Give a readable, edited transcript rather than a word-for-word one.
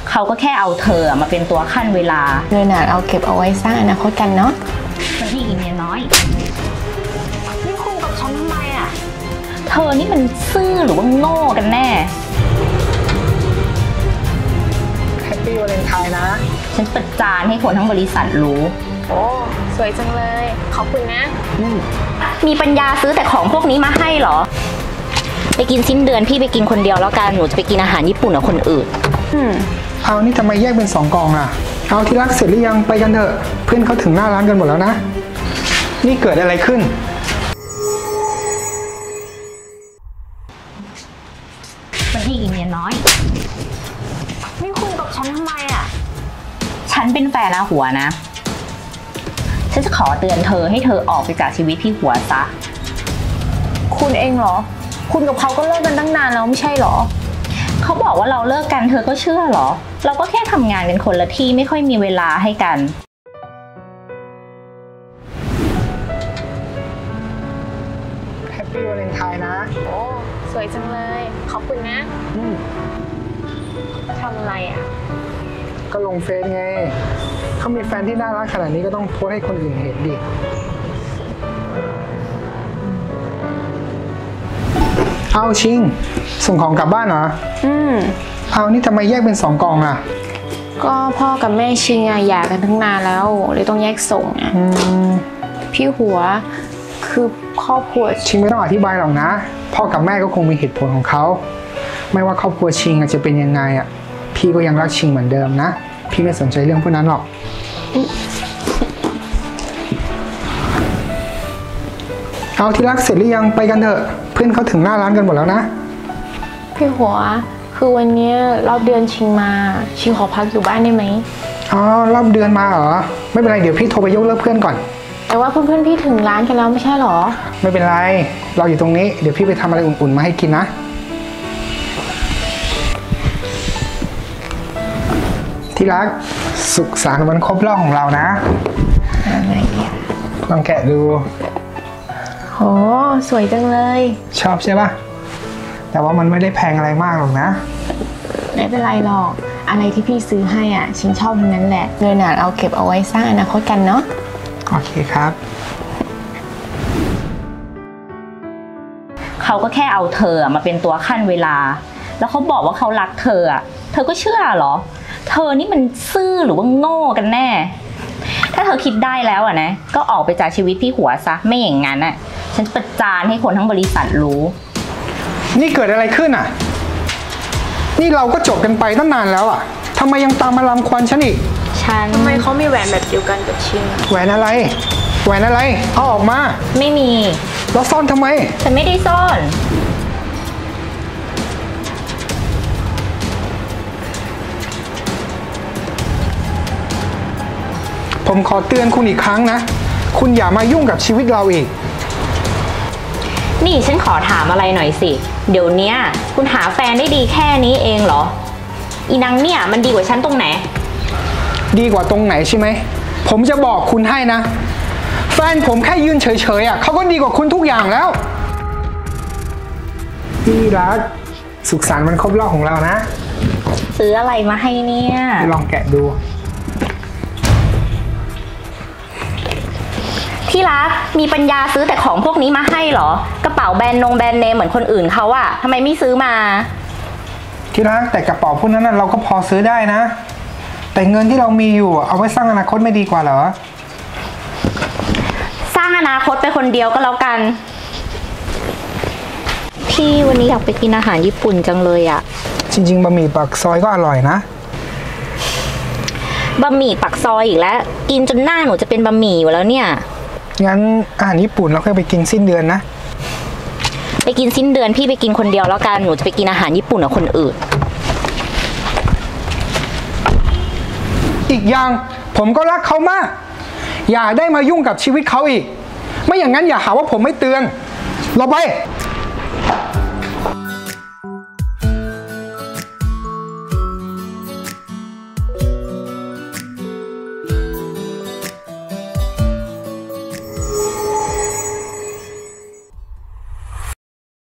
เขาก็แค่เอาเธอมาเป็นตัวขั้นเวลาเงินเอาเก็บเอาไว้สร้างอนาคตกันเนาะเป็นที่อีเมียน้อยนี่คุณกับฉันทำไมอ่ะเธอนี่มันซื่อหรือว่าโง่กันแน่แฮปปี้วาเลนไทน์นะฉันประจานให้คนทั้งบริษัทรู้โอ้สวยจังเลยขอบคุณนะมีปัญญาซื้อแต่ของพวกนี้มาให้เหรอไปกินสิ้นเดือนพี่ไปกินคนเดียวแล้วกันหนูจะไปกินอาหารญี่ปุ่นกับคนอื่นเอานี่ทำไมแยกเป็น2 กล่องอ่ะเอาที่รักเสร็จหรือยังไปกันเถอะเพื่อนเขาถึงหน้าร้านกันหมดแล้วนะนี่เกิดอะไรขึ้นเป็นที่อีเมียน้อยนี่คุณกับฉันทำไมอ่ะฉันเป็นแฟนอาหัวนะฉันจะขอเตือนเธอให้เธอออกไปจากชีวิตพี่หัวซะคุณเองเหรอคุณกับเขาก็เลิกกันตั้งนานแล้วไม่ใช่เหรอเขาบอกว่าเราเลิกกันเธอก็เชื่อเหรอเราก็แค่ทำงานกันคนละที่ไม่ค่อยมีเวลาให้กันแฮปปี้วาเลนไทน์นะโอ้สวยจังเลยขอบคุณนะทำอะไรอ่ะก็ลงเฟซไงเขามีแฟนที่น่ารักขนาดนี้ก็ต้องโพสให้คนอื่นเห็นดิเอาชิงส่งของกลับบ้านเหรอเอานี่ทำไมแยกเป็น2 กล่องอ่ะก็พ่อกับแม่ชิงอ่ะหย่ากันตั้งนานแล้วเลยต้องแยกส่งอ่ะพี่หัวคือครอบครัวชิงไม่ต้องอธิบายหรอกนะพ่อกับแม่ก็คงมีเหตุผลของเขาไม่ว่าครอบครัวชิงจะเป็นยังไงอ่ะพี่ก็ยังรักชิงเหมือนเดิมนะพี่ไม่สนใจเรื่องพวกนั้นหรอกเอาที่รักเสร็จหรือยังไปกันเถอะเพื่อนเขาถึงหน้าร้านกันหมดแล้วนะพี่หัวคือวันนี้รอบเดือนชิงมาชิงขอพักอยู่บ้านได้ไหมอ๋อรอบเดือนมาเหรอไม่เป็นไรเดี๋ยวพี่โทรไปยกเลิกเพื่อนก่อนแต่ว่าเพื่อนๆพี่ถึงร้านกันแล้วไม่ใช่หรอไม่เป็นไรเราอยู่ตรงนี้เดี๋ยวพี่ไปทำอะไรอุ่นๆมาให้กินนะที่รักสุขสันต์วันครบรอบของเรานะลองแกะดูโหสวยจังเลยชอบใช่ปะแต่ว่ามันไม่ได้แพงอะไรมากหรอกนะไม่เป็นไรหรอกอะไรที่พี่ซื้อให้อ่ะชิงชอบทั้งนั้นแหละเงินเอาเก็บเอาไว้สร้างอนาคตกันเนาะโอเคครับเขาก็แค่เอาเธอมาเป็นตัวขั้นเวลาแล้วเขาบอกว่าเขารักเธอเธอก็เชื่อเหรอเธอนี่มันซื่อหรือว่าโง่กันแน่ถ้าเธอคิดได้แล้วนะก็ออกไปจากชีวิตพี่หัวซะไม่อย่างนั้นฉันประจานให้คนทั้งบริษัทรู้นี่เกิดอะไรขึ้นนี่เราก็จบกันไปตั้งนานแล้วทำไมยังตามมารังควานฉันอีกทำไมเขามีแหวนแบบเดียวกันกับชิงแหวนอะไรแหวนอะไรเอาออกมาไม่มีแล้วซ่อนทำไมฉันไม่ได้ซ่อนผมขอเตือนคุณอีกครั้งนะคุณอย่ามายุ่งกับชีวิตเราอีกนี่ฉันขอถามอะไรหน่อยสิเดี๋ยวนี้คุณหาแฟนได้ดีแค่นี้เองเหรออีนางเนี่ยมันดีกว่าฉันตรงไหนดีกว่าตรงไหนใช่ไหมผมจะบอกคุณให้นะแฟนผมแค่ยืนเฉยๆเขาก็ดีกว่าคุณทุกอย่างแล้วที่รักสุขสันต์วันครบรอบของเรานะซื้ออะไรมาให้เนี่ยลองแกะดูที่รักมีปัญญาซื้อแต่ของพวกนี้มาให้เหรอกระเป๋าแบรนด์เนมเหมือนคนอื่นเขาทำไมไม่ซื้อมาที่รักแต่กระเป๋าพวกนั้นเราก็พอซื้อได้นะแต่เงินที่เรามีอยู่เอาไว้สร้างอนาคตไม่ดีกว่าเหรอสร้างอนาคตไปคนเดียวก็แล้วกันพี่วันนี้อยากไปกินอาหารญี่ปุ่นจังเลยจริงๆบะหมี่ปากซอยก็อร่อยนะบะหมี่ปากซอยอีกแล้วกินจนหน้าหนูจะเป็นบะหมี่อยู่แล้วเนี่ยงั้นอาหารญี่ปุ่นเราค่อยไปกินสิ้นเดือนนะไปกินสิ้นเดือนพี่ไปกินคนเดียวแล้วกันหนูจะไปกินอาหารญี่ปุ่นกับคนอื่นอีกอย่างผมก็รักเขามากอย่าได้มายุ่งกับชีวิตเขาอีกไม่อย่างนั้นอย่าหาว่าผมไม่เตือนเราไป